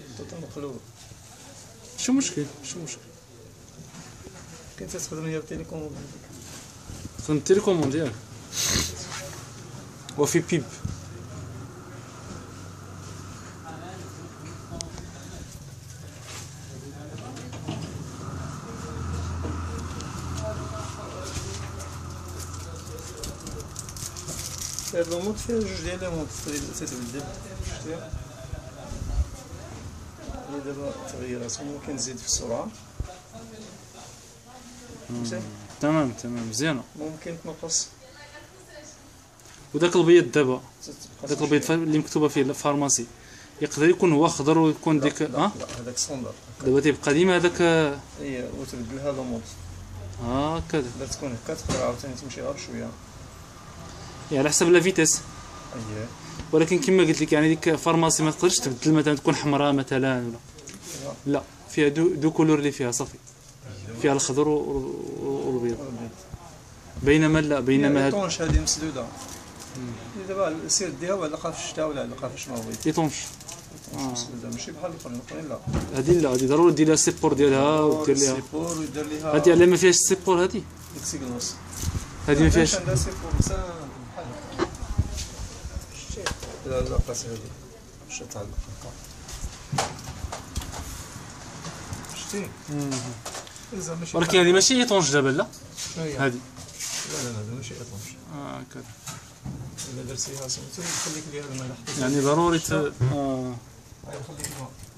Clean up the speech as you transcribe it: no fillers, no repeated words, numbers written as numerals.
مقلوب. شو مشكل كنت تخدم هي بتيليكوم. خدمت التيليكوموند ياك وفي بيب. هاد لوموت فيها جوج ديال لي مونط تتبدل. شفتيها هي دابا تغيرات، ممكن تزيد في السرعة. تمام مزيانة. ممكن تنقص. وداك البيض دابا، داك البيض اللي مكتوبة فيه الفارماسي يقدر يكون هو خضر ويكون ديك لا هذاك ستوندار. دابا تيبقى ديما هذاك. هي وتبدلها لوموت هكذا لا تكون هكا، تقدر عاوتاني تمشي غير بشوية يعني على حسب لا فيتيس. اييه. ولكن كما قلت لك يعني ديك فارماسي ما تقدرش تبدل مثلا تكون حمراء مثلا ولا لا، فيها دو كولور اللي فيها صافي، فيها الخضر والبيض. بينما هاد طونش هادي مسدودة. دابا سير ديها وعلقها في الشتاء ولا علقها في الشمال بغيتي. يطونش مسدودة ماشي بحال الاخرين لا. هادي ضروري دير لها السيبور ديالها ودير لها السيبور ويدير ليها. هادي على ما فيهاش السيبور هادي. ديك سيكلوس. هادي ما فيهاش. عندها سيبور بحال شتي. لا قاس هادي باش تعلق هكا. شتي. ولكن هادي ماشي ايطونج دابا لا. هادي لا هذا ماشي ايطونج. هكذا. إلا درتيها سميتو يخليك ديال الملح. يعني ضروري خليك الماء.